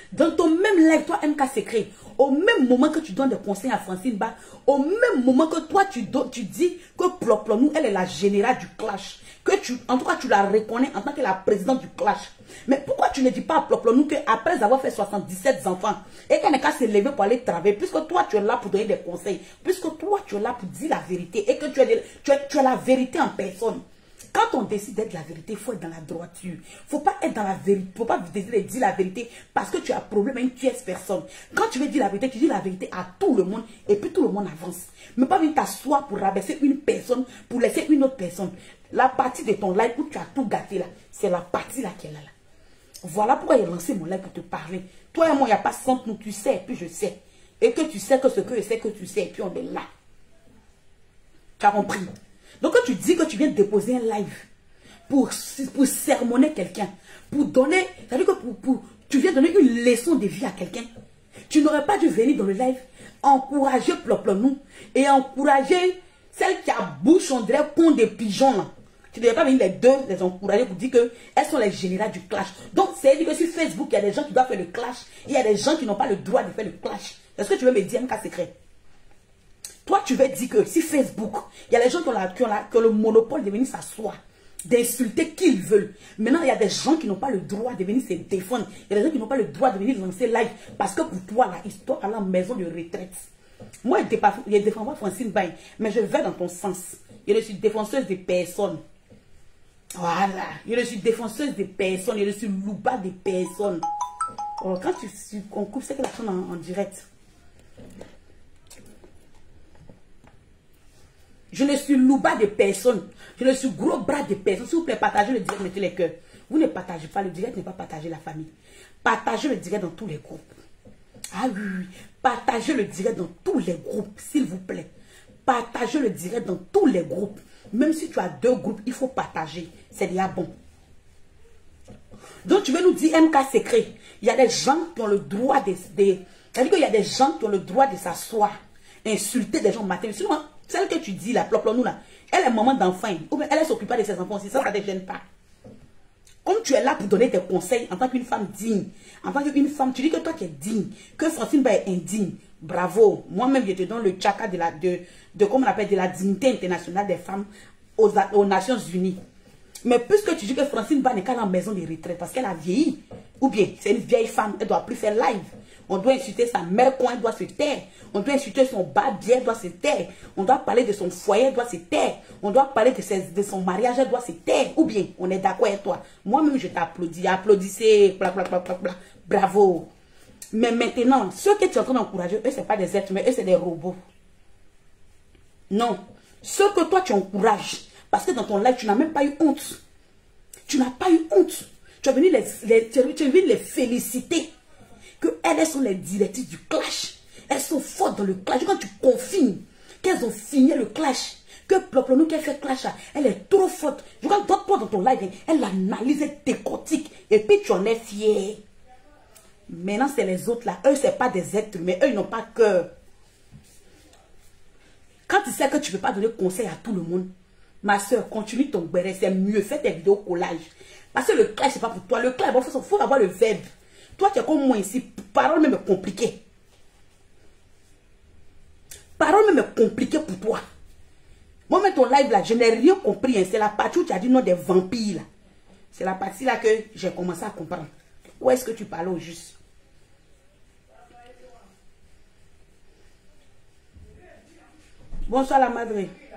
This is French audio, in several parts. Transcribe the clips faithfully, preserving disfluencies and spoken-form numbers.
Dans ton même live, toi, M K Secret, au même moment que tu donnes des conseils à Francine Ba, au même moment que toi, tu, tu dis que Ploplonou, elle est la générale du clash, que tu, en tout cas, tu la reconnais en tant que la présidente du clash. Mais pourquoi tu ne dis pas à Ploplonou qu'après avoir fait soixante-dix-sept enfants, et qu'elle n'est qu'à se lever pour aller travailler, puisque toi, tu es là pour donner des conseils, puisque toi, tu es là pour dire la vérité, et que tu es, tu es, tu es la vérité en personne. Quand on décide d'être la vérité, il faut être dans la droiture. Il ne faut pas être dans la vérité. Il ne faut pas décider de dire la vérité parce que tu as un problème à une tierce personne. Quand tu veux dire la vérité, tu dis la vérité à tout le monde et puis tout le monde avance. Mais pas venir t'asseoir pour rabaisser une personne, pour laisser une autre personne. La partie de ton live où tu as tout gâté là, c'est la partie là qui est là, là. Voilà pourquoi j'ai lancé mon live pour te parler. Toi et moi, il n'y a pas cent nous, tu sais et puis je sais. Et que tu sais que ce que je sais que tu sais et puis on est là. Tu as compris? Donc quand tu dis que tu viens déposer un live pour, pour sermonner quelqu'un, pour donner, c'est-à-dire que pour, pour, tu viens donner une leçon de vie à quelqu'un, tu n'aurais pas dû venir dans le live encourager Ploplonou et encourager celle qui a bouche, on dirait, pont des pigeons là. Tu ne devrais pas venir les deux les encourager pour dire qu'elles sont les générales du clash. Donc c'est dire que sur Facebook, il y a des gens qui doivent faire le clash, il y a des gens qui n'ont pas le droit de faire le clash. Est-ce que tu veux me dire M K Secret? Toi, tu veux dire que si Facebook, il y a des gens qui ont, la, qui ont, la, qui ont le monopole de venir s'asseoir, d'insulter qui ils veulent. Maintenant, il y a des gens qui n'ont pas le droit de venir se défendre. Il y a des gens qui n'ont pas le droit de venir lancer live. Parce que pour toi, là, histoire à la maison de retraite. Moi, je ne défends pas Francine Baye, mais je vais dans ton sens. Je suis défenseuse des personnes. Voilà. Je suis défenseuse des personnes. Je suis louba des personnes. Oh, quand tu, tu on coupe, c'est que la personne en, en direct. Je ne suis louba de personne. Je ne suis gros bras de personne. Si vous plaît, partagez le direct, mettez les cœurs. Vous ne partagez pas le direct, n'est pas partager la famille. Partagez le direct dans tous les groupes. Ah oui, oui. Partagez le direct dans tous les groupes, s'il vous plaît. Partagez le direct dans tous les groupes. Même si tu as deux groupes, il faut partager. C'est déjà bon. Donc tu veux nous dire M K Secret. Il y a des gens qui ont le droit de... de c'est-à-dire qu'il y a des gens qui ont le droit de s'asseoir, insulter des gens matin. Sinon, celle que tu dis là, Ploplonou là, elle est maman d'enfant, ou bien elle s'occupe pas de ses enfants aussi, ça, ça ne te gêne pas. Comme tu es là pour donner des conseils en tant qu'une femme digne, en tant qu'une femme, tu dis que toi tu es digne, que Francine Ba est indigne, bravo. Moi-même, je te donne le tchaka de la, de, de, comment on appelle, de la dignité internationale des femmes aux, aux Nations Unies. Mais puisque tu dis que Francine Ba n'est qu'à la maison de retraite parce qu'elle a vieilli, ou bien c'est une vieille femme, elle ne doit plus faire live. On doit insulter sa mère quand elle doit se taire. On doit insulter son bas-dieu, elle doit se taire. On doit parler de son foyer, elle doit se taire. On doit parler de, ses, de son mariage, elle doit se taire. Ou bien, on est d'accord avec toi. Moi-même, je t'applaudis. Applaudissez. Bla, bla, bla, bla, bla. Bravo. Mais maintenant, ceux que tu es en train d'encourager, eux, ce n'est pas des êtres, mais eux, c'est des robots. Non. Ceux que toi, tu encourages, parce que dans ton live, tu n'as même pas eu honte. Tu n'as pas eu honte. Tu es venu les, les, tu es venu les féliciter. Que elles sont les directrices du clash. Elles sont fortes dans le clash. Quand tu confirmes qu'elles ont fini le clash, que Ploplonou qui a fait clash, elle est trop forte. Je vois toi dans ton live, elle analyse, elle décortique. Et puis tu en es fier. Maintenant, c'est les autres là. Eux, ce n'est pas des êtres, mais eux, ils n'ont pas cœur. Quand tu sais que tu ne peux pas donner conseil à tout le monde, ma soeur, continue ton béret, c'est mieux. Fais tes vidéos collage. Parce que le clash, ce n'est pas pour toi. Le clash, il faut, faut avoir le verbe. Toi, tu es comme moi ici. Parole même est compliquée. Parole même est compliquée pour toi. Moi, mais ton live là, je n'ai rien compris. Hein. C'est la partie où tu as dit non des vampires. C'est la partie là que j'ai commencé à comprendre. Où est-ce que tu parles au juste? Bonsoir la madre.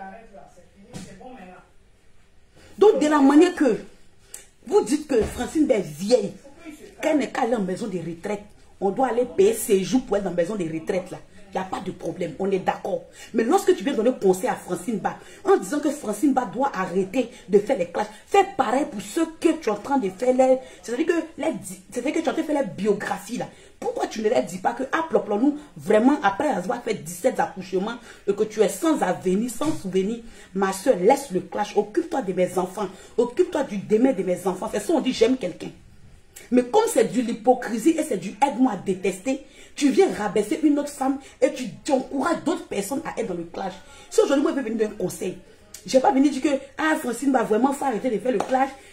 Donc, de la manière que vous dites que Francine est vieille, qu'elle n'est qu'à aller en maison de retraite, on doit aller payer ses jours pour être dans la maison de retraite là. Il n'y a pas de problème, on est d'accord. Mais lorsque tu viens donner conseil à Francine Ba, en disant que Francine Ba doit arrêter de faire les clashs, fais pareil pour ceux que tu es en train de faire les... C'est-à-dire que, que tu es en train de faire les biographies là. Pourquoi tu ne leur dis pas que, ah, Ploplonou, vraiment, après avoir fait dix-sept accouchements, et que tu es sans avenir, sans souvenir, ma soeur, laisse le clash, occupe-toi de mes enfants, occupe-toi du demain de mes enfants. C'est ça, on dit, j'aime quelqu'un. Mais comme c'est de l'hypocrisie et c'est du aide-moi à détester, tu viens rabaisser une autre femme et tu, tu encourages d'autres personnes à être dans le clash. Si aujourd'hui, moi, je peux venir d'un conseil, je ne vais pas venir dire que, ah, Francine va vraiment faut arrêter de faire le clash,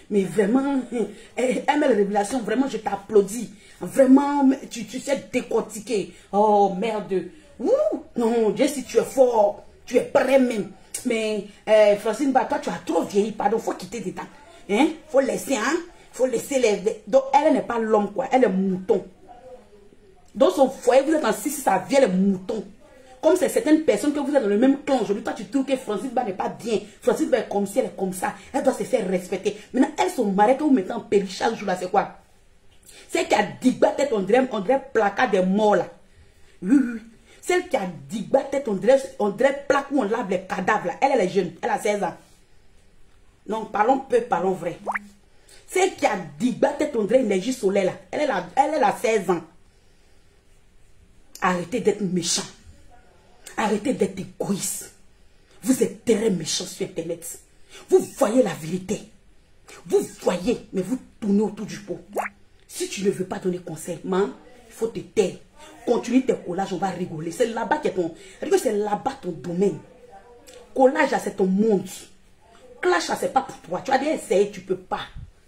Mais vraiment, M L Révélation, vraiment, je t'applaudis. Vraiment, tu, tu sais décortiquer. Oh, merde. Ouh, non, Dieu, si tu es fort, tu es prêt même. Mais, euh, Francine, bah, toi, tu as trop vieilli, pardon, faut quitter des temps. Hein? Faut laisser, hein? Faut laisser les... Donc, elle n'est pas l'homme, quoi. Elle est mouton. Dans son foyer, vous êtes en six, ça vient les moutons. Comme c'est certaines personnes que vous êtes dans le même clan. Aujourd'hui, toi, tu trouves que Francine Ba n'est pas bien. Francine Ba est comme si elle est comme ça. Elle doit se faire respecter. Maintenant, elle, son mari que vous mettez en péril chaque jour là, c'est quoi? Celle qui a digba tête, on dirait, on dirait placard des morts là. Oui, oui. Celle qui a digba tête, on dirait, on dirait plaque où on lave les cadavres là. Elle, elle est jeune. Elle a seize ans. Non, parlons peu, parlons vrai. Celle qui a digba tête, on dirait énergie solaire là. Elle, elle, a, elle, elle a seize ans. Arrêtez d'être méchant. Arrêtez d'être égoïste. Vous êtes très méchant sur Internet. Vous voyez la vérité. Vous voyez, mais vous tournez autour du pot. Si tu ne veux pas donner conseil, man, il faut te taire. Continue tes collages, on va rigoler. C'est là-bas qui est ton... C'est là-bas ton domaine. Collage, c'est ton monde. Clash, c'est pas pour toi. Tu as déjà essayé, tu ne peux pas.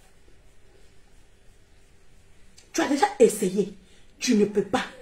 Tu as déjà essayé, tu ne peux pas.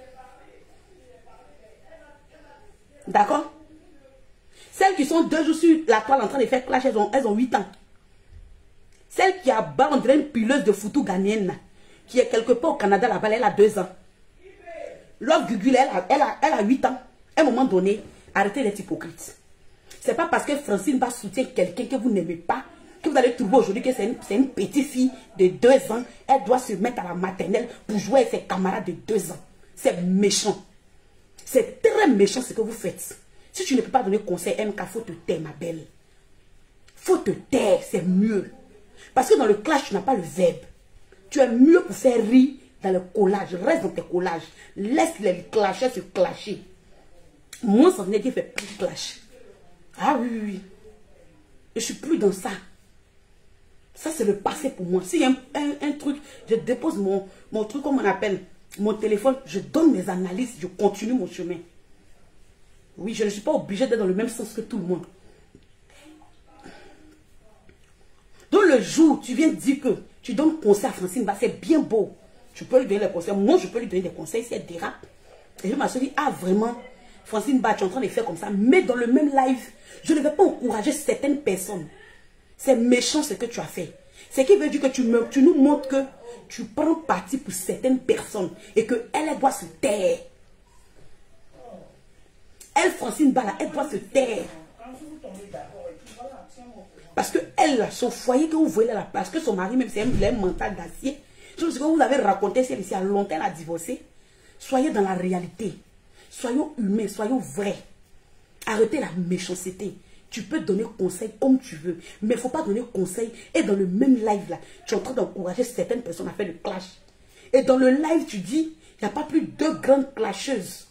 D'accord? Celles qui sont deux jours sur la toile en train de faire clash, elles ont, elles ont huit ans. Celle qui a bas, on dirait une pileuse de foutu ghanéenne, qui est quelque part au Canada, là-bas, elle a deux ans. L'autre Gugule, elle a, elle, a, elle a huit ans. À un moment donné, arrêtez d'être hypocrite. C'est pas parce que Francine va soutenir quelqu'un que vous n'aimez pas, que vous allez trouver aujourd'hui que c'est une, une petite fille de deux ans. Elle doit se mettre à la maternelle pour jouer avec ses camarades de deux ans. C'est méchant. C'est très méchant ce que vous faites. Si tu ne peux pas donner conseil, M K, il faut te taire, ma belle. Faut te taire, c'est mieux. Parce que dans le clash, tu n'as pas le verbe. Tu es mieux pour faire rire dans le collage. Reste dans tes collages. Laisse les clashers se clasher. Moi, ça venait dire fait plus de clash. Ah oui, oui, oui. Je ne suis plus dans ça. Ça, c'est le passé pour moi. S'il y a un, un, un truc, je dépose mon, mon truc, comme on appelle, mon téléphone, je donne mes analyses, je continue mon chemin. Oui, je ne suis pas obligée d'être dans le même sens que tout le monde. Donc le jour où tu viens dire que tu donnes conseil à Francine, bah, c'est bien beau. Tu peux lui donner des conseils. Moi, je peux lui donner des conseils si elle dérape. Et je m'assure, ah vraiment, Francine, bah, tu es en train de faire comme ça. Mais dans le même live, je ne vais pas encourager certaines personnes. C'est méchant ce que tu as fait. Ce qui veut dire que tu, me, tu nous montres que tu prends parti pour certaines personnes et qu'elle, elle doit se taire. Elle, Francine Bala, elle doit se taire. Parce que elle, son foyer que vous voyez là, parce que son mari, même si elle a un mental d'acier, je pense que vous avez raconté celle ici à longtemps, elle a divorcé. Soyez dans la réalité. Soyons humains, soyons vrais. Arrêtez la méchanceté. Tu peux donner conseil comme tu veux, mais il ne faut pas donner conseil. Et dans le même live là, tu es en train d'encourager certaines personnes à faire le clash. Et dans le live, tu dis, il n'y a pas plus deux grandes clasheuses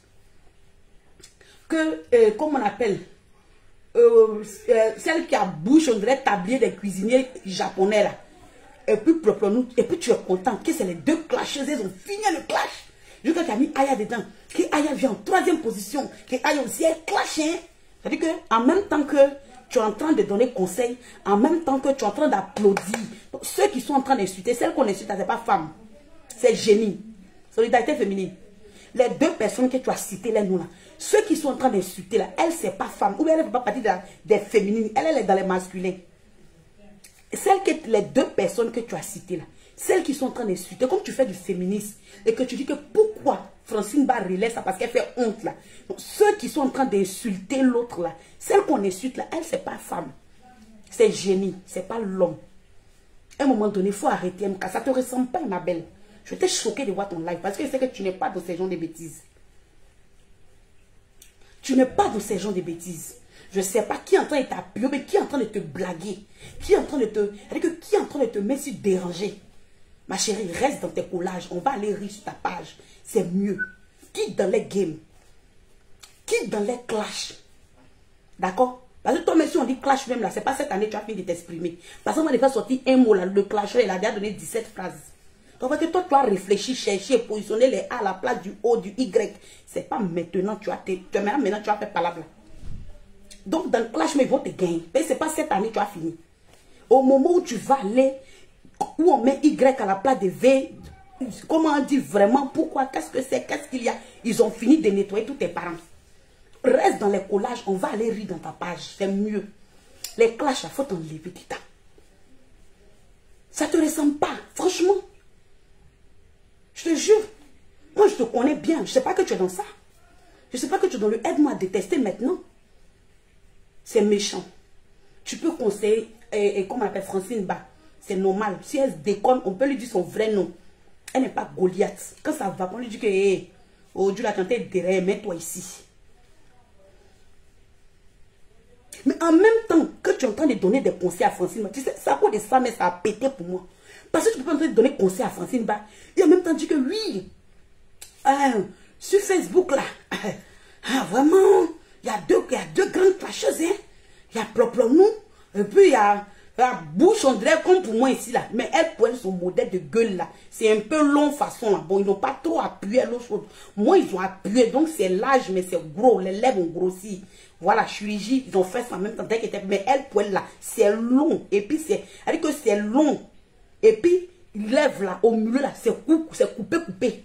que, euh, comme on appelle, euh, euh, celle qui a bouche, on dirait tablier des cuisiniers japonais là. Et puis, nous, et puis tu es content que c'est les deux clasheuses, elles ont fini le clash. Jusqu'à tu as mis Aya dedans, que Aya vient en troisième position, que Aya aussi est clash, hein. C'est-à-dire qu'en même temps que tu es en train de donner conseil, en même temps que tu es en train d'applaudir, ceux qui sont en train d'insulter, celles qu'on insulte, ce n'est pas femme, c'est génie. Solidarité féminine. Les deux personnes que tu as citées, les noms là, ceux qui sont en train d'insulter là, elle, c'est pas femme, ou bien elle ne fait pas partie de la, des féminines, elle, elle est dans les masculins. Celles que, les deux personnes que tu as citées là, celles qui sont en train d'insulter, comme tu fais du féminisme, et que tu dis que pourquoi Francine Ba relève ça parce qu'elle fait honte là. Donc, ceux qui sont en train d'insulter l'autre là, celle qu'on insulte là, elle c'est pas femme. C'est génie, c'est pas l'homme. À un moment donné, il faut arrêter M K. Ça ne te ressemble pas, ma belle. Je t'ai choqué de voir ton live parce que je sais que tu n'es pas dans ces genres de bêtises. Tu n'es pas dans ces genres de bêtises. Je ne sais pas qui est en train de t'appuyer, mais qui est en train de te blaguer. Qui est en train de te... C'est-à-dire que qui est en train de te mettre sur déranger. Ma chérie, reste dans tes collages. On va aller rire sur ta page. C'est mieux. Quitte dans les games. Quitte dans les clashs. D'accord? Parce que toi, même si on dit clash même là, c'est pas cette année tu as fini de t'exprimer. Parce que moi, j'ai fait sortir un mot là, le clash, il a déjà donné dix-sept phrases. Donc, parce que toi, tu as réfléchi, cherché, positionné les A à la place du O, du Y. C'est pas maintenant, tu as, tu, maintenant, tu as fait palabre. Donc, dans le clash, mais ils vont te gagner. Mais c'est pas cette année tu as fini. Au moment où tu vas aller où on met Y à la place de V. Comment on dit vraiment? Pourquoi? Qu'est-ce que c'est? Qu'est-ce qu'il y a? Ils ont fini de nettoyer tous tes parents. Reste dans les collages, on va aller rire dans ta page, c'est mieux. Les clashs, il faut t'enlever du temps. Ça ne te ressemble pas, franchement. Je te jure. Moi, je te connais bien. Je ne sais pas que tu es dans ça. Je ne sais pas que tu es dans le aide-moi à détester maintenant. C'est méchant. Tu peux conseiller, et, et comme on appelle Francine Ba, c'est normal. Si elle se déconne, on peut lui dire son vrai nom. Elle n'est pas Goliath. Quand ça va, on lui dit que, hey, oh Dieu, la tante derrière, mets-toi ici. Mais en même temps que tu es en train de donner des conseils à Francine, tu sais, ça a cause de ça, mais ça a pété pour moi. Parce que tu ne peux pas en train de donner conseils à Francine Ba. Et en même temps, dit que oui, euh, sur Facebook, là, euh, euh, vraiment, il y a deux, il y a deux grandes clasheuses, hein. Il y a Ploplonou, et puis il y a la bouche, on dirait comme pour moi ici, là. Mais elle, pour elle, son modèle de gueule, là, c'est un peu long façon, là. Bon, ils n'ont pas trop appuyé à l'autre chose. Moi, ils ont appuyé, donc c'est large, mais c'est gros. Les lèvres ont grossi. Voilà, chirurgie, ils ont fait ça en même temps. Mais elle, pour elle, là, c'est long. Et puis, c'est, elle dit que c'est long. Et puis, lèvres, là, au milieu, là, c'est coupé, c'est coupé, coupé.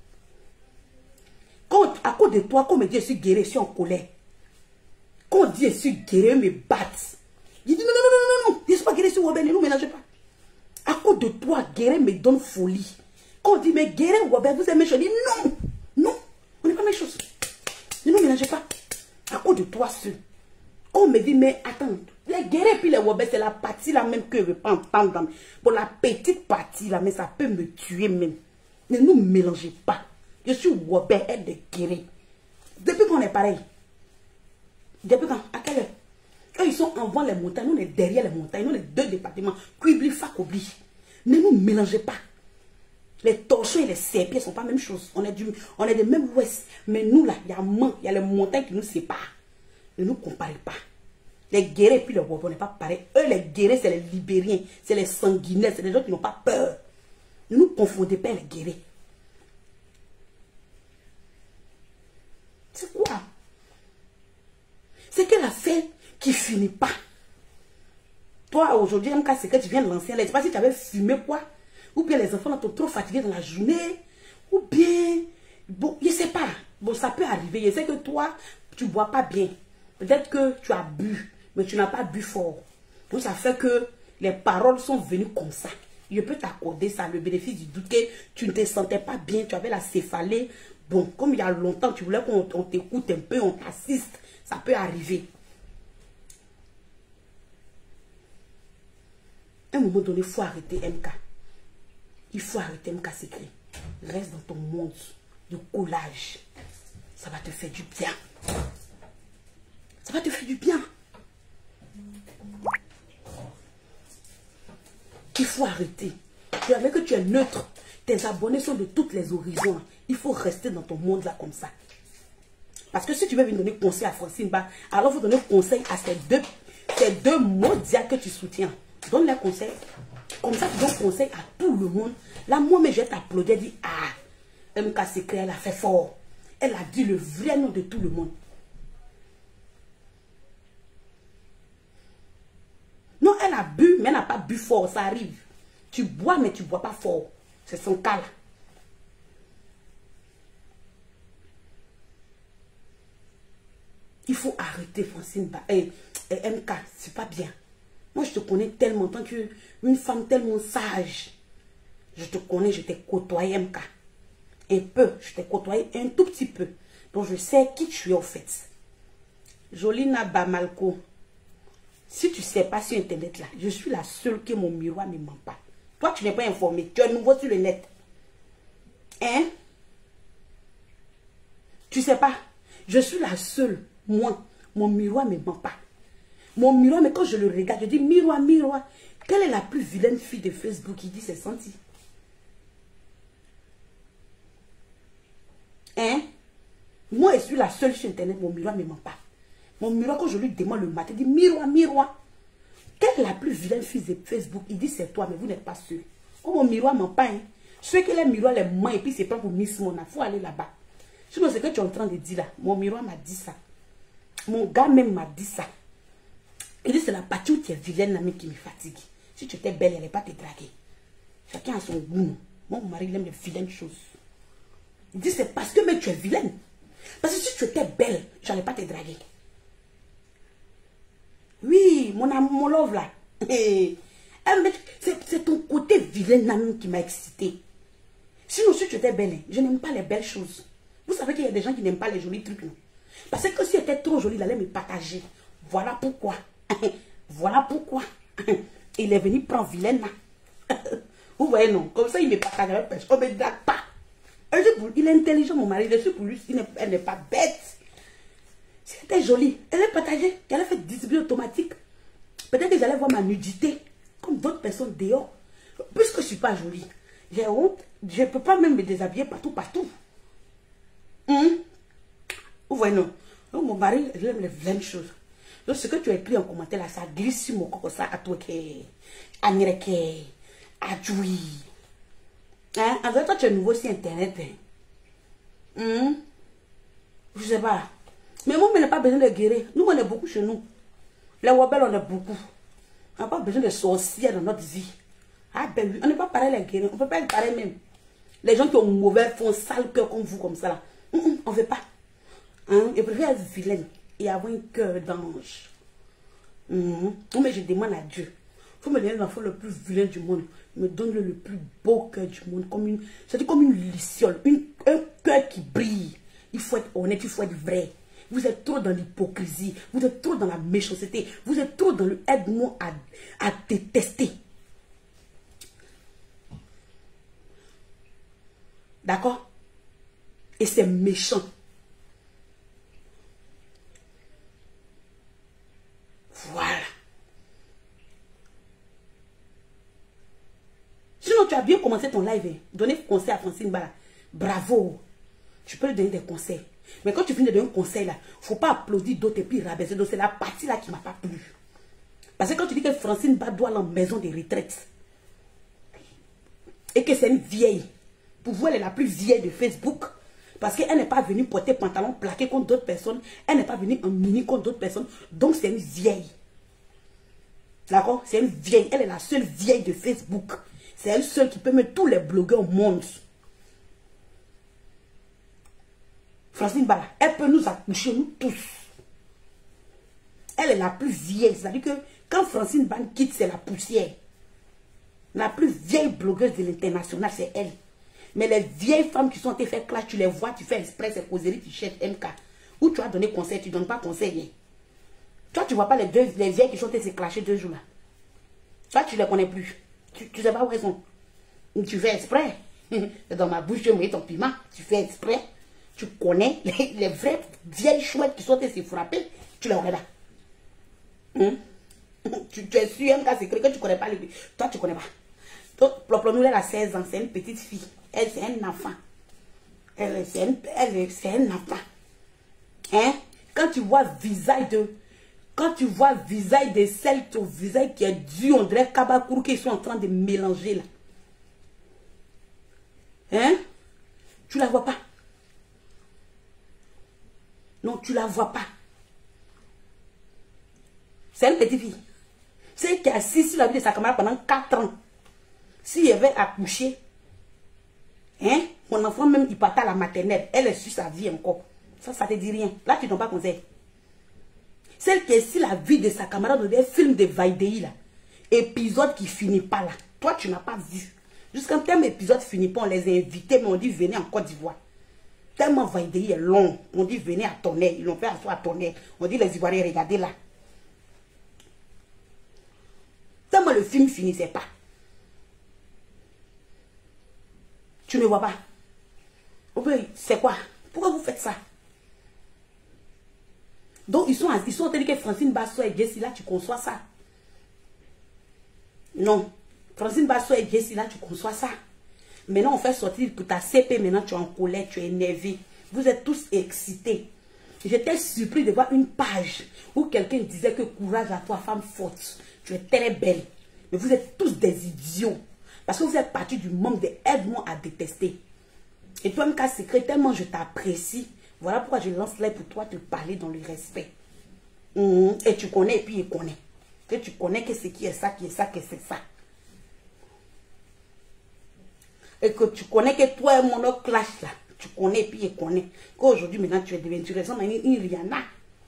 Quand, à cause de toi, quand on me dit je suis guéri, je suis en colère. Quand on dit je suis guéri, me battent. Je dis non, non, non, non, non, je ne suis pas guéri sur Wabé, ne nous mélangez pas. À cause de toi, guéri me donne folie. Quand on dit mais guéri, Wabé, vous aimez, je dis non, non, on n'est pas la même chose. Ne nous mélangez pas. À cause de toi seul. Quand on me dit mais attends, les guéris puis les Wabé, c'est la partie là même que je ne veux pas entendre. Pour la petite partie là, mais ça peut me tuer même. Ne nous mélangez pas. Je suis Wabé, elle de guéri. Depuis qu'on est pareil. Depuis quand? À quelle heure? Eux, ils sont en vent les montagnes, nous on est derrière les montagnes, nous on est deux départements. Quibli, Fakobli. Ne nous mélangez pas. Les torchons et les serpients ne sont pas la même chose. On est, du, on est des mêmes ouest. Mais nous là, il y a il y a les montagnes qui nous séparent. Ne nous comparez pas. Les guerriers et puis les Wabé, on n'est pas pareil. Eux, les guerriers, c'est les Libériens, c'est les sanguinaires, c'est les gens qui n'ont pas peur. Ne nous confondez pas les guerriers. C'est quoi? C'est qu'elle a fait qui finit pas. Toi, aujourd'hui, M K c'est que tu viens de l'ancien. Je ne sais pas si tu avais fumé quoi. Ou bien les enfants sont trop fatigués dans la journée. Ou bien, bon, je ne sais pas. Bon, ça peut arriver. Je sais que toi, tu ne bois pas bien. Peut-être que tu as bu, mais tu n'as pas bu fort. Donc, ça fait que les paroles sont venues comme ça. Je peux t'accorder ça, le bénéfice du doute, que tu ne te sentais pas bien, tu avais la céphalée. Bon, comme il y a longtemps, tu voulais qu'on t'écoute un peu, on t'assiste. Ça peut arriver. À un moment donné, il faut arrêter M K. Il faut arrêter M K Secret. Reste dans ton monde de collage. Ça va te faire du bien. Ça va te faire du bien. Il faut arrêter. Tu avais que tu es neutre. Tes abonnés sont de tous les horizons. Il faut rester dans ton monde là comme ça. Parce que si tu veux venir donner conseil à Francine Ba, alors il faut donner conseil à ces deux, ces deux mondiales que tu soutiens. Donne les conseils. Comme ça, tu donnes conseil à tout le monde. Là, moi, mais je vais t'applaudir et dire, ah, M K Secret, elle a fait fort. Elle a dit le vrai nom de tout le monde. Non, elle a bu, mais elle n'a pas bu fort. Ça arrive. Tu bois, mais tu ne bois pas fort. C'est son cas là. Il faut arrêter, Francine. Et, et M K, c'est pas bien. Moi, je te connais tellement, tant qu'une femme tellement sage. Je te connais, je t'ai côtoyé, M K. Un peu, je t'ai côtoyé un tout petit peu. Donc, je sais qui tu es, au fait. Jolina Bamalko. Si tu ne sais pas sur Internet, là, je suis la seule que mon miroir ne ment pas. Toi, tu n'es pas informé. Tu es nouveau sur le net. Hein? Tu sais pas? Je suis la seule. Moi, mon miroir ne me ment pas. Mon miroir, mais quand je le regarde, je dis miroir, miroir. Quelle est la plus vilaine fille de Facebook qui dit c'est senti? Hein? Moi, je suis la seule sur Internet, mon miroir ne me ment pas. Mon miroir, quand je lui demande le matin, il dit miroir, miroir. Quelle est la plus vilaine fille de Facebook? Il dit c'est toi, mais vous n'êtes pas sûr. Oh, mon miroir ne ment pas. Hein? Ceux qui les miroirs les ment et puis c'est pas pour Miss Mona. Il faut aller là-bas. Je sais ce que tu es en train de dire là. Mon miroir m'a dit ça. Mon gars même m'a dit ça. Il dit c'est la partie où tu es vilaine, l'ami, qui me fatigue. Si tu étais belle, elle n'allait pas te draguer. Chacun a son goût. Moi, mon mari, il aime les vilaines choses. Il dit, c'est parce que même tu es vilaine. Parce que si tu étais belle, je n'allais pas te draguer. Oui, mon amour, mon love là. C'est ton côté vilaine qui m'a excité. Sinon, si tu étais belle, je n'aime pas les belles choses. Vous savez qu'il y a des gens qui n'aiment pas les jolis trucs, non? Parce que si elle était trop jolie, il allait me partager. Voilà pourquoi. Voilà pourquoi. Il est venu prendre vilaine là. Vous voyez, non? Comme ça, il me partage parce qu'on ne me drague pas. Il est intelligent, mon mari. Je suis pour lui, elle n'est pas bête. Si elle était jolie, elle est partagée. Elle a fait distribuer automatique. Peut-être que j'allais voir ma nudité, comme d'autres personnes dehors. Puisque je ne suis pas jolie, j'ai honte. Je ne peux pas même me déshabiller partout, partout. Hum? Vous voyez, non? Donc, mon mari, il aime les mêmes choses. Donc, ce que tu as écrit en commentaire, là, ça glisse sur mon corps, ça, à toi, à Nireke, à Djoui. Hein? En fait, toi, tu es nouveau sur Internet. Hein? Hum? Je sais pas. Mais moi, on n'a pas besoin de guérir. Nous, on est beaucoup chez nous. Les Wabel, on est beaucoup. On n'a pas besoin de sorcières dans notre vie. Ah ben oui, on n'est pas pareil les guérir. On ne peut pas être pareil même. Les gens qui ont mauvais font sale cœur comme vous, comme ça là. Hum, hum, on ne veut pas. Hein? Je préfère être vilaine et avoir un cœur d'ange. Hum. Mais je demande à Dieu. Il faut me donner l'enfant le plus vilain du monde. Il me donne le, le plus beau cœur du monde. Comme une, c'est comme une luciole. Une, un cœur qui brille. Il faut être honnête, il faut être vrai. Vous êtes trop dans l'hypocrisie. Vous êtes trop dans la méchanceté. Vous êtes trop dans le aide-moi à, à détester. D'accord? Et c'est méchant. Voilà. Sinon, tu as bien commencé ton live. Hein? Donner conseil à Francine Mbala. Bravo. Tu peux lui donner des conseils. Mais quand tu finis de donner un conseil là, il ne faut pas applaudir d'autres et puis rabaisser d'autres. C'est la partie là qui ne m'a pas plu. Parce que quand tu dis que Francine Mbala doit aller en maison de retraite et que c'est une vieille, pour vous elle est la plus vieille de Facebook, parce qu'elle n'est pas venue porter pantalon plaqué contre d'autres personnes, elle n'est pas venue en mini contre d'autres personnes, donc c'est une vieille. D'accord? C'est une vieille, elle est la seule vieille de Facebook. C'est elle seule qui peut mettre tous les blogueurs au monde. Francine Mbala, elle peut nous accoucher, nous tous. Elle est la plus vieille. C'est-à-dire que quand Francine Mbala quitte, c'est la poussière. La plus vieille blogueuse de l'international, c'est elle. Mais les vieilles femmes qui sont été faites clash, tu les vois, tu fais exprès, c'est causerie, tu cherches M K. Où tu as donné conseil, tu ne donnes pas conseil. Toi, tu ne vois pas les, deux, les vieilles qui sont été clashées deux jours là. Toi, tu ne les connais plus. Tu ne sais pas où elles sont. Tu fais exprès. Dans ma bouche, je mets ton piment. Tu fais exprès. Tu connais les, les vraies vieilles chouettes qui sont se frapper, tu les regardes. Hum? tu, tu es sûr, M K, c'est que tu ne connais pas. Les... Toi, tu ne connais pas. Donc, Ploplonou, elle a seize ans, c'est une petite fille. Elle, c'est un enfant. Elle, c'est un, un enfant. Hein? Quand tu vois visage de... Quand tu vois visage de celle, ton visage qui est dur, on dirait Kabakourou qu'ils sont en train de mélanger là. Hein? Tu la vois pas? Non, tu la vois pas. C'est une petite fille. C'est elle qui a assis sur la vie de sa camarade pendant quatre ans. S'il avait accouché, hein, mon enfant même, il partait à la maternelle. Elle est sur sa vie encore. Ça, ça te dit rien. Là, tu ne donnes pas conseil. Celle qui est sur la vie de sa camarade, des films de Vaidei, là. Épisode qui finit pas là. Toi, tu n'as pas vu. Jusqu'à terme épisode finit pas, on les a invités, mais on dit venez en Côte d'Ivoire. Tellement Vaidei est long. On dit venez à Tonnerre. Ils l'ont fait asseoir à Tonnerre. On dit les Ivoiriens, regardez là. Tellement le film finissait pas. Tu ne vois pas. C'est quoi? Pourquoi vous faites ça? Donc ils sont, ils sont tels que Francine Basso et Jessie là, tu conçois ça. Non. Francine Basso et Jessie là, tu conçois ça. Maintenant, on fait sortir pour ta C P. Maintenant, tu es en colère, tu es énervé. Vous êtes tous excités. J'étais surpris de voir une page où quelqu'un disait que courage à toi, femme forte. Tu es très belle. Mais vous êtes tous des idiots. Parce que vous êtes partis du monde de aide-moi à détester. Et toi, M K Secret, tellement je t'apprécie. Voilà pourquoi je lance là pour toi te parler dans le respect. Mmh. Et tu connais et puis il connaît. Que tu connais que ce qui est ça, qui est ça, que c'est ça. et que tu connais que toi et mon autre clash là, tu connais, puis il connaît. Qu'aujourd'hui, maintenant, tu es devenu, tu ressembles à une, une Rihanna.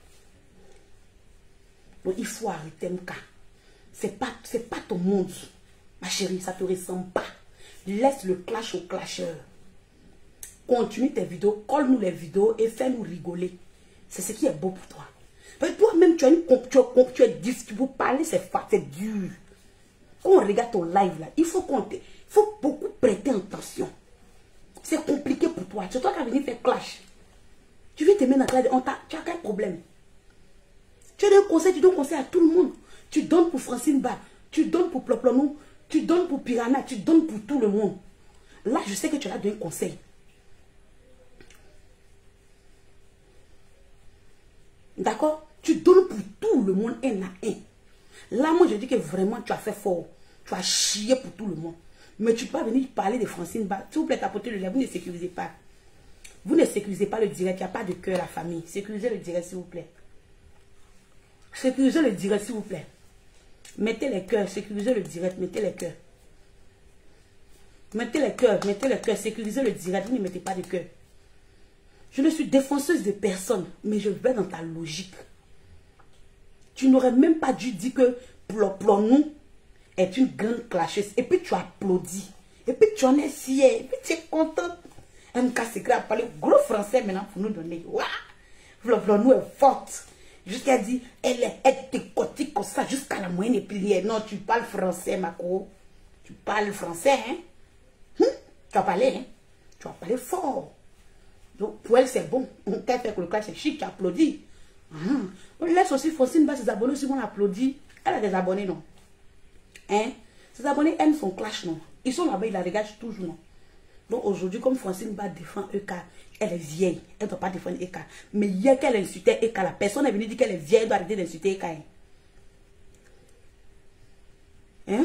Donc, il faut arrêter, Mka. C'est pas, c'est pas ton monde. Ma chérie, ça te ressemble pas. Laisse le clash au clasheur. Continue tes vidéos, colle-nous les vidéos et fais-nous rigoler. C'est ce qui est beau pour toi. Toi-même, tu as une tu, tu es difficile pour parler, c'est dur. Quand on regarde ton live là, il faut qu'on il faut beaucoup prêter attention. C'est compliqué pour toi. C'est toi qui as venu faire clash. Tu viens te mettre dans la classe, tu as quel problème? Tu donnes un conseil, tu donnes un conseil à tout le monde. Tu donnes pour Francine Ba, tu donnes pour Ploplonou, tu donnes pour Piranha, tu donnes pour tout le monde. Là, je sais que tu as donné un conseil. D'accord? Tu donnes pour tout le monde un à un. Là, moi, je dis que vraiment, tu as fait fort. Tu as chié pour tout le monde. Mais tu peux pas venir parler de Francine Ba. S'il vous plaît, tapotez le lait. Vous ne sécurisez pas. Vous ne sécurisez pas le direct. Il n'y a pas de cœur, la famille. Sécurisez le direct, s'il vous plaît. Sécurisez le direct, s'il vous plaît. Mettez les cœurs. Sécurisez le direct. Mettez les cœurs. Mettez les cœurs. Mettez les cœurs. Sécurisez le direct. Vous ne mettez pas de cœur. Je ne suis défenseuse de personne, mais je vais dans ta logique. Tu n'aurais même pas dû dire que Ploplonou est une grande clasheuse. Et puis tu applaudis. Et puis tu en es fier. Et puis tu es content. M K Secret a parlé gros français maintenant pour nous donner. Waouh! Ploplonou est forte. Jusqu'à dire, elle est elle décortique comme ça jusqu'à la moyenne épilière. Non, tu parles français, Mako. Tu parles français, hein? Hum? Tu vas parler, hein? Tu vas parler fort. Donc, pour elle, c'est bon. On t'a fait que le clash, c'est chic, tu applaudis. Hum. On laisse aussi Francine Ba ses abonnés, si on applaudit. Elle a des abonnés, non? Hein? Ses abonnés aiment son clash, non? Ils sont là-bas, ils la regardent toujours, non? Donc, aujourd'hui, comme Francine Ba défend E K, elle est vieille. Elle ne doit pas défendre E K. Mais hier qu'elle insultait E K, la personne est venue dire qu'elle est vieille, elle doit arrêter d'insulter E K. Hein? Hein?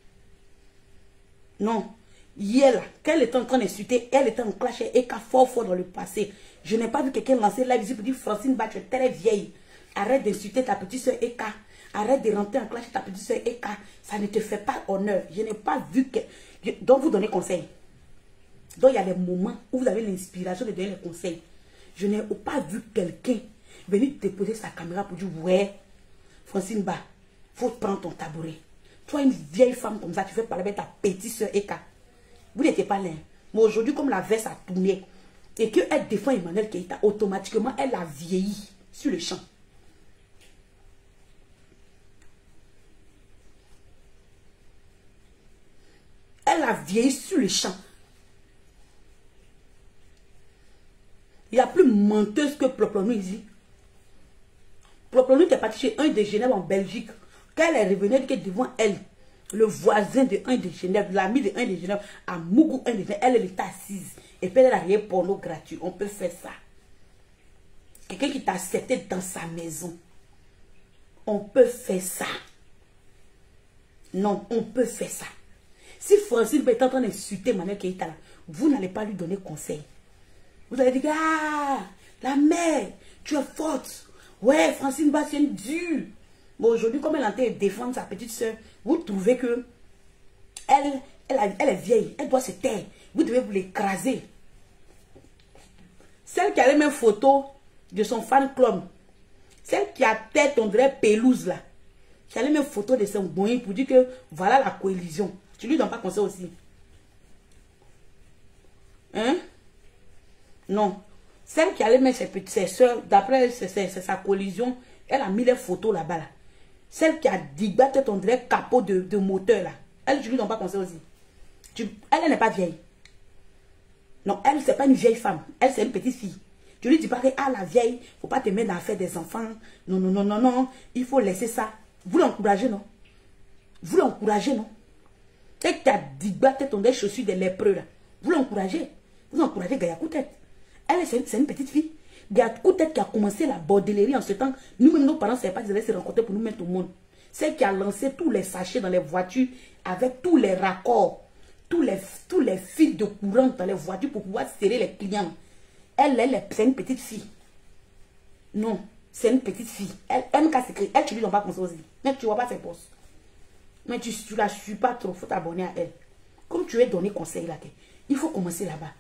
Non. Hier, là, qu'elle était en train d'insulter, elle était en clash et E K fort fort dans le passé. Je n'ai pas vu quelqu'un lancer la visite pour dire Francine Ba, tu es très vieille. Arrête d'insulter ta petite soeur E K. Arrête de rentrer en clash avec ta petite soeur E K. Ça ne te fait pas honneur. Je n'ai pas vu que... Je... Donc, vous donnez conseil. Donc, il y a des moments où vous avez l'inspiration de donner les conseils. Je n'ai pas vu quelqu'un venir déposer sa caméra pour dire, ouais, Francine Ba, il faut prendre ton tabouret. Toi, une vieille femme comme ça, tu fais parler avec ta petite soeur E K. Vous n'étiez pas là. Mais aujourd'hui, comme la veste a tourné et qu'elle défend Emmanuel Keïta, automatiquement, elle a vieilli sur le champ. Elle a vieilli sur le champ. Il y a plus menteuse que Ploplonou ici. Ploplonou était parti chez un de Genève en Belgique. Quand elle est revenue, elle était devant elle. Le voisin de un de Genève, l'ami de un de Genève, à Mougou un de Genève, elle, elle était assise. Et puis elle a rien porno gratuit. On peut faire ça. Quelqu'un qui t'a accepté dans sa maison. On peut faire ça. Non, on peut faire ça. Si Francine est en train d'insulter Emmanuel Keïta, vous n'allez pas lui donner conseil. Vous allez dire, ah, la mère, tu es forte. Ouais, Francine Ba, c'est une dure. Bon, aujourd'hui, comme elle est en train de défendre sa petite soeur, vous trouvez que elle, elle, a, elle est vieille, elle doit se taire. Vous devez vous l'écraser. Celle qui a les mêmes photos de son fan club, celle qui a tête, on dirait pelouse là, qui a les mêmes photos de son boing pour dire que voilà la coalition. Tu lui donnes pas conseil aussi. Hein? Non. Celle qui allait mettre ses petites ses soeurs, d'après sa collision, elle a mis les photos là-bas. Là. Celle qui a dit, on dirait capot de, de moteur là. Elle, je lui donne pas conseil aussi. Tu, elle, elle n'est pas vieille. Non, elle, c'est pas une vieille femme. Elle, c'est une petite fille. Tu lui dis pas que, ah, la vieille, faut pas te mettre dans l'affaire des enfants. Non, non, non, non, non. Il faut laisser ça. Vous l'encouragez, non? Vous l'encouragez, non? Et que tu as dit, on des chaussures des lépreux là. Vous l'encouragez. Vous encouragez Gaïa Koutet. Elle, c'est une, une petite fille. Gaïa Koutet qui a commencé la bordellerie en ce temps. Nous-mêmes, nos parents ne savaient pas qu'ils allaient se rencontrer pour nous mettre au monde. Celle qui a lancé tous les sachets dans les voitures avec tous les raccords, tous les, tous les fils de courant dans les voitures pour pouvoir serrer les clients. Elle, elle, c'est une petite fille. Non, c'est une petite fille. Elle, M K Secret, elle, tu lui donnes pas conseil aussi. Mais tu ne vois pas ses postes. Mais tu ne la suis pas trop, il faut t'abonner à elle. Comme tu es donné conseil là, Il faut commencer là-bas.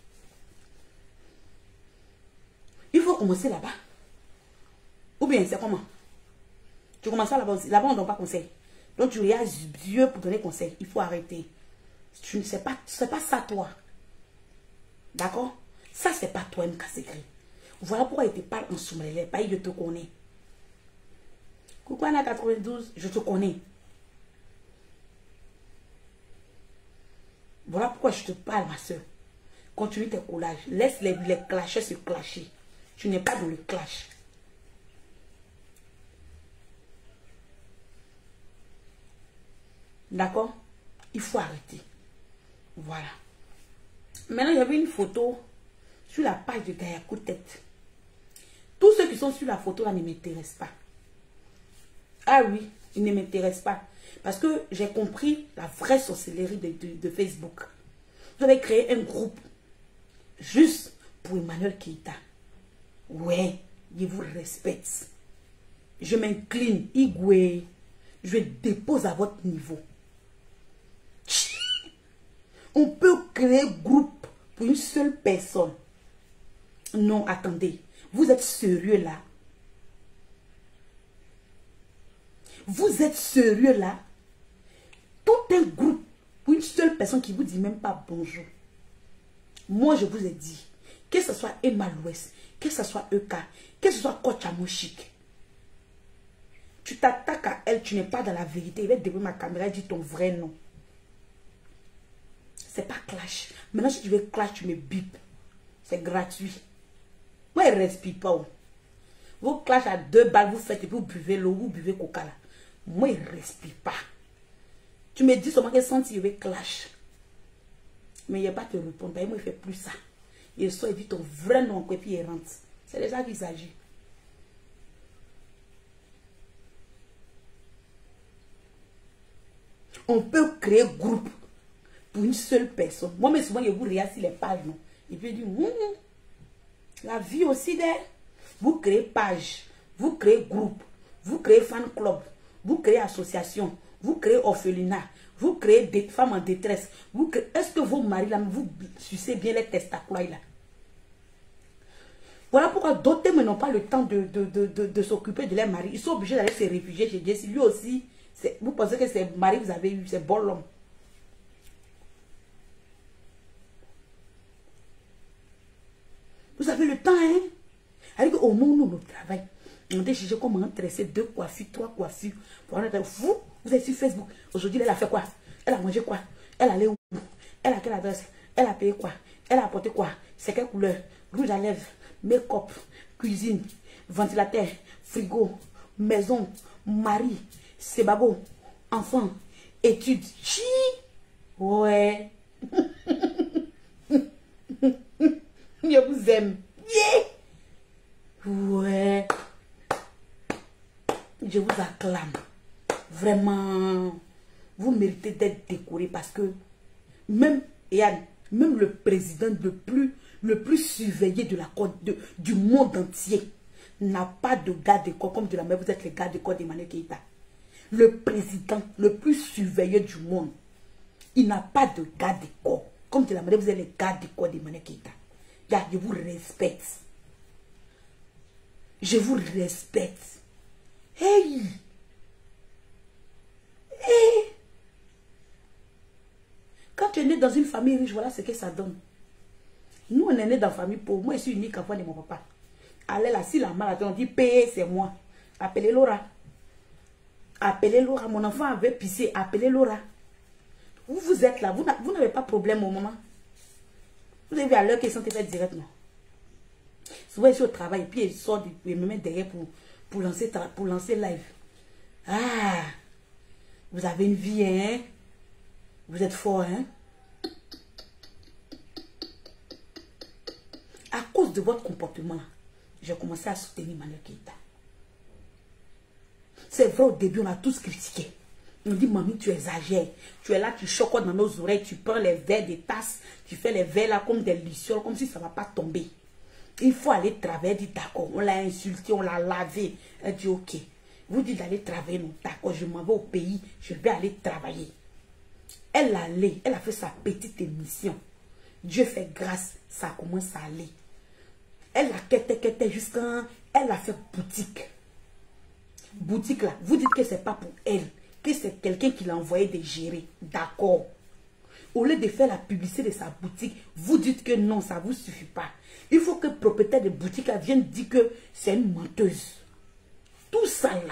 Il faut commencer là-bas. Ou bien, c'est comment? Tu commences là-bas aussi. Là-bas, on ne donne pas conseil. Donc, tu regardes Dieu pour donner conseil. Il faut arrêter. Tu ne sais pas, c'est pas ça, toi. D'accord? Ça, c'est pas toi, M K Secret. Voilà pourquoi il te parle en soumélé. Pas, je te connais. Coucou, Anna quatre-vingt-douze, je te connais. Voilà pourquoi je te parle, ma soeur. Continue tes collages. Laisse les, les clashers se clasher. Tu n'es pas dans le clash. D'accord? Il faut arrêter. Voilà. Maintenant, il y avait une photo sur la page de Gaïa Coup de Tête. Tous ceux qui sont sur la photo là ne m'intéressent pas. Ah oui, ils ne m'intéressent pas. Parce que j'ai compris la vraie sorcellerie de, de, de Facebook. Vous avez créé un groupe juste pour Emmanuel Keïta. Ouais, je vous respecte. Je m'incline. Igwe, je dépose à votre niveau. On peut créer groupe pour une seule personne. Non, attendez. Vous êtes sérieux là? Vous êtes sérieux là? Tout un groupe pour une seule personne qui ne vous dit même pas bonjour. Moi, je vous ai dit, que ce soit Emma Louest, que ce soit E K, que ce soit Coach Amoshik, tu t'attaques à elle, tu n'es pas dans la vérité. Il va développer ma caméra et dire ton vrai nom. C'est pas clash. Maintenant, si tu veux clash, tu me bip. C'est gratuit. Moi, il ne respire pas. Vous clash à deux balles, vous faites et puis vous buvez l'eau, vous buvez coca là. Moi, il ne respire pas. Tu me dis seulement qu'elle sent qu'il y avait clash. Mais il n'y a pas te répondre. Moi, il ne fait plus ça. Il sort et dit ton vrai nom et puis il rentre. C'est déjà qu'il s'agit. On peut créer groupe pour une seule personne. Moi, mais souvent, je vous regarde sur les pages. Non? Et puis, je dis, hum, la vie aussi d'elle. Vous créez page, vous créez groupe, vous créez fan club, vous créez association, vous créez orphelinat, vous créez des femmes en détresse. Est-ce que vos maris, là, vous sucez bien les testacles là? Voilà pourquoi d'autres n'ont pas le temps de, de, de, de, de s'occuper de leurs maris. Ils sont obligés d'aller se réfugier chez Jesse. Lui aussi, vous pensez que c'est mari vous avez eu, c'est bon l'homme. Vous avez le temps, hein? Alors qu'au moment où nous travaillons, on décide comment intéresser deux coiffures, trois coiffures. Vous, vous êtes sur Facebook. Aujourd'hui, elle a fait quoi? Elle a mangé quoi? Elle allait où? Elle a quelle adresse? Elle a payé quoi? Elle a apporté quoi? C'est quelle couleur? Rouge à lèvres, make-up, cuisine, ventilateur, frigo, maison, mari, sébago, enfant, études. Chi! Ouais. Je vous aime. Yeah! Ouais. Je vous acclame. Vraiment. Vous méritez d'être décoré parce que même, Yann, même le président le plus, le plus surveillé de la côte, de, du monde entier n'a pas de garde de corps comme de la mer. Vous êtes les gardes de corps d'Emmanuel Keïta. Le président le plus surveillé du monde, il n'a pas de garde de corps comme de la mer. Vous êtes les gardes de corps d'Emmanuel Keïta. Je vous respecte. Je vous respecte. Hey! Hey! Quand tu es né dans une famille riche, voilà ce que ça donne. Nous, on est né dans une famille pauvre. Moi, je suis unique enfant de mon papa. Allez là, si la maladie, on dit payer, c'est moi. Appelez Laura. Appelez Laura. Mon enfant avait pissé. Appelez Laura. Vous, vous êtes là. Vous n'avez pas de problème au moment. Vous avez vu à l'heure qu'ils sont faits directement. Souvent, je suis au travail, et puis ils sortent, ils me mettent derrière pour, pour, lancer, pour lancer live. Ah, vous avez une vie, hein? Vous êtes fort, hein? À cause de votre comportement, j'ai commencé à soutenir Emmanuel Keïta. C'est vrai, au début, on a tous critiqué. On dit, mamie, tu exagères. Tu es là, tu chocottes dans nos oreilles, tu prends les verres des tasses, tu fais les verres là comme des lucioles, comme si ça ne va pas tomber. Il faut aller travailler, dit d'accord. On l'a insulté, on l'a lavé. Elle dit ok. Vous dites d'aller travailler, non, d'accord, je m'en vais au pays, je vais aller travailler. Elle allait, elle a fait sa petite émission. Dieu fait grâce, ça commence à aller. Elle a quitté, quitté jusqu'à... Elle a fait boutique. Boutique là, vous dites que c'est pas pour elle, que c'est quelqu'un qui l'a envoyé de gérer. D'accord. Au lieu de faire la publicité de sa boutique, vous dites que non, ça ne vous suffit pas. Il faut que le propriétaire de boutique là vienne dire que c'est une menteuse. Tout ça là.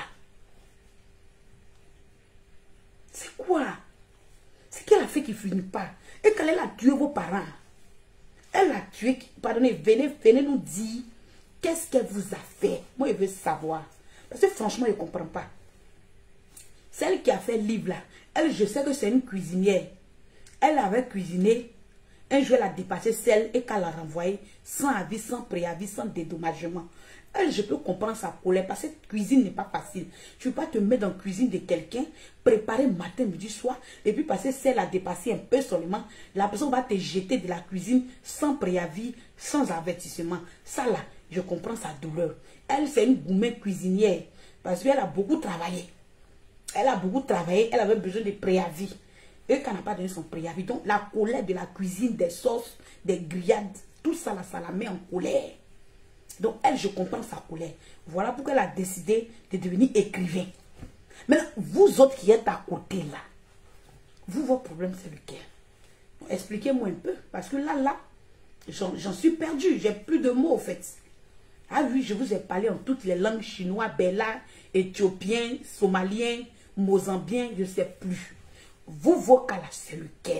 C'est quoi? C'est qu'elle a fait qui ne finit pas. Et quand elle a tué vos parents, elle a tué, pardonnez, venez, venez nous dire qu'est-ce qu'elle vous a fait. Moi, je veux savoir. Parce que franchement, je ne comprends pas. Celle qui a fait le livre là, elle, je sais que c'est une cuisinière. Elle avait cuisiné. Un jour, elle a dépassé celle et qu'elle l'a renvoyée sans avis, sans préavis, sans dédommagement. Elle, je peux comprendre sa colère parce que cuisine n'est pas facile. Tu ne peux pas te mettre dans la cuisine de quelqu'un, préparer matin, midi, soir, et puis parce que celle a dépassé un peu seulement, la personne va te jeter de la cuisine sans préavis, sans avertissement. Ça là, je comprends sa douleur. Elle, c'est une gourmet cuisinière parce qu'elle a beaucoup travaillé. Elle a beaucoup travaillé, elle avait besoin de préavis. Et qu'elle n'a pas donné son préavis. Donc, la colère de la cuisine, des sauces, des grillades, tout ça, là, ça la met en colère. Donc, elle, je comprends sa colère. Voilà pourquoi elle a décidé de devenir écrivain. Maintenant, vous autres qui êtes à côté, là, vous, votre problème, c'est lequel? Expliquez-moi un peu. Parce que là, là, j'en suis perdu. J'ai plus de mots, au fait. Ah oui, je vous ai parlé en toutes les langues chinois, bella, éthiopien, somalien, mozambien, je ne sais plus. Vous, vos cas là, c'est lequel?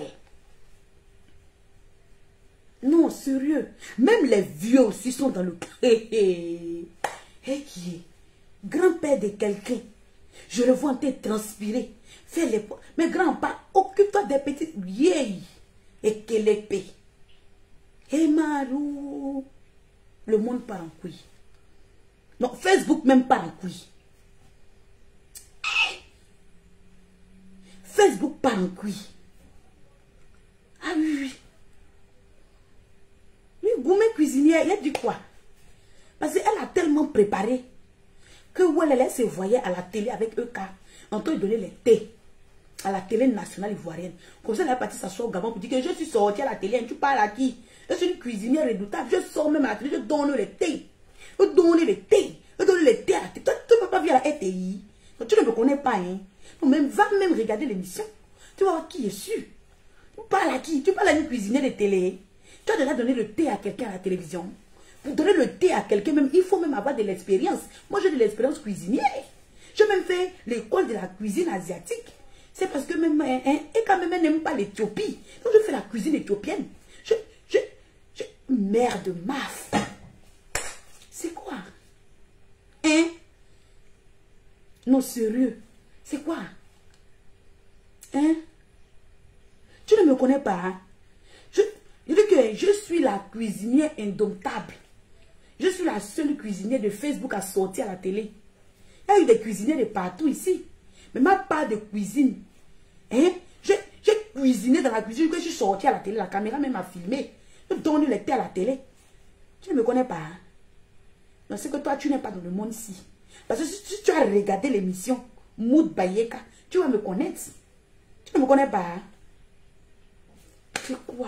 Non, sérieux. Même les vieux aussi sont dans le... Hé, hé. Hé, qui est? Grand-père de quelqu'un. Je le vois en train de transpirer. Fais les... Mais grand-père, occupe-toi des petits... Yéy. Et quelle épée. Hé, Marou. Le monde part en couille. Non, Facebook même part en couille. Facebook part en couille. Ah oui, oui. Oui, gourmet cuisinière, il a dit quoi? Parce qu'elle a tellement préparé que elle se voyait à la télé avec E K en train de donner les thés à la télé nationale ivoirienne. Comme ça, elle a parti s'asseoir au Gabon pour dire que je suis sortie à la télé. Tu parles à qui? Je suis une cuisinière redoutable. Je sors même à la télé, je donne les thés. Je donne les thés. Je donne les thés à la télé. Toi, tu ne peux pas vivre à la R T I. Tu ne me connais pas, hein? Non, même, va même regarder l'émission. Tu vas voir qui est sûr. Tu parles à qui? Tu parles à une cuisinière de télé. Tu as déjà donné le thé à quelqu'un à la télévision. Pour donner le thé à quelqu'un, même, il faut même avoir de l'expérience. Moi, j'ai de l'expérience cuisinière. J'ai même fait l'école de la cuisine asiatique. C'est parce que même, hein, hein, et quand même, elle n'aime pas l'Éthiopie. Donc, je fais la cuisine éthiopienne. Je, je, je, mère de maf. C'est quoi? Hein? Non, sérieux. C'est quoi? Hein? Tu ne me connais pas, hein? Je, je dis que je suis la cuisinière indomptable. Je suis la seule cuisinière de Facebook à sortir à la télé. Il y a eu des cuisiniers de partout ici. Mais ma part de cuisine, hein? J'ai cuisiné dans la cuisine que je suis sortie à la télé. La caméra même m'a filmé. Je donne le thé à la télé. Tu ne me connais pas, hein? Non, c'est que toi, tu n'es pas dans le monde ici. Parce que si tu as regardé l'émission Mood Bayeka, tu vas me connaître. Tu ne me connais pas, hein? C'est quoi?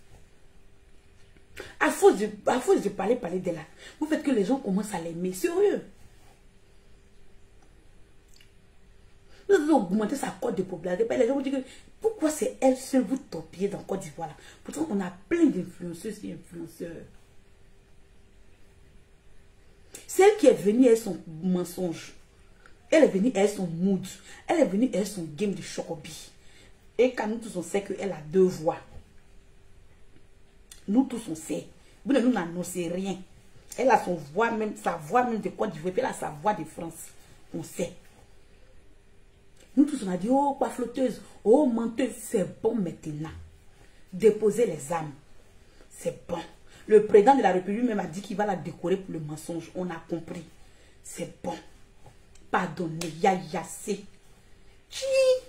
À force de, à force de parler, parler de là, vous faites que les gens commencent à l'aimer. Sérieux. Vous avez augmenté sa cote de popularité. Les gens vous disent que pourquoi c'est elle seule vous topiez dans Côte d'Ivoire là? Pourtant, on a plein d'influenceuses et influenceurs. Celle qui est venue avec son mensonge, elle est venue avec son mood, elle est venue avec son game de chocobi. Et quand nous tous on sait qu'elle a deux voix, nous tous on sait, vous ne nous annoncez rien. Elle a son voix même, sa voix même de Côte d'Ivoire, elle a sa voix de France, on sait. Nous tous on a dit, oh quoi flotteuse, oh menteuse, c'est bon maintenant. Déposer les âmes, c'est bon. Le président de la République même a dit qu'il va la décorer pour le mensonge. On a compris. C'est bon. Pardonnez. Yaya, c'est. Chi.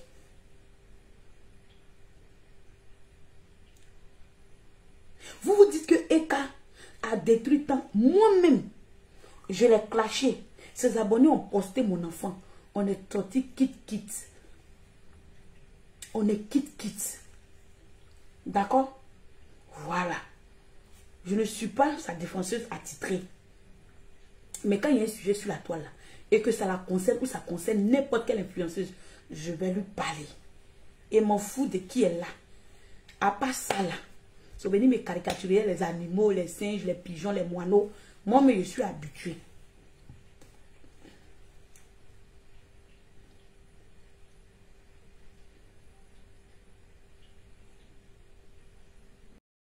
Vous vous dites que Eka a détruit tant. Moi-même, je l'ai clashé. Ses abonnés ont posté mon enfant. On est sorti kit-kit. On est kit-kit. D'accord? Voilà. Je ne suis pas sa défenseuse attitrée. Mais quand il y a un sujet sur la toile là, et que ça la concerne ou ça concerne n'importe quelle influenceuse, je vais lui parler. Et m'en fous de qui est là. À part ça là, c'est venir me caricaturer les animaux, les singes, les pigeons, les moineaux. Moi, mais je suis habituée.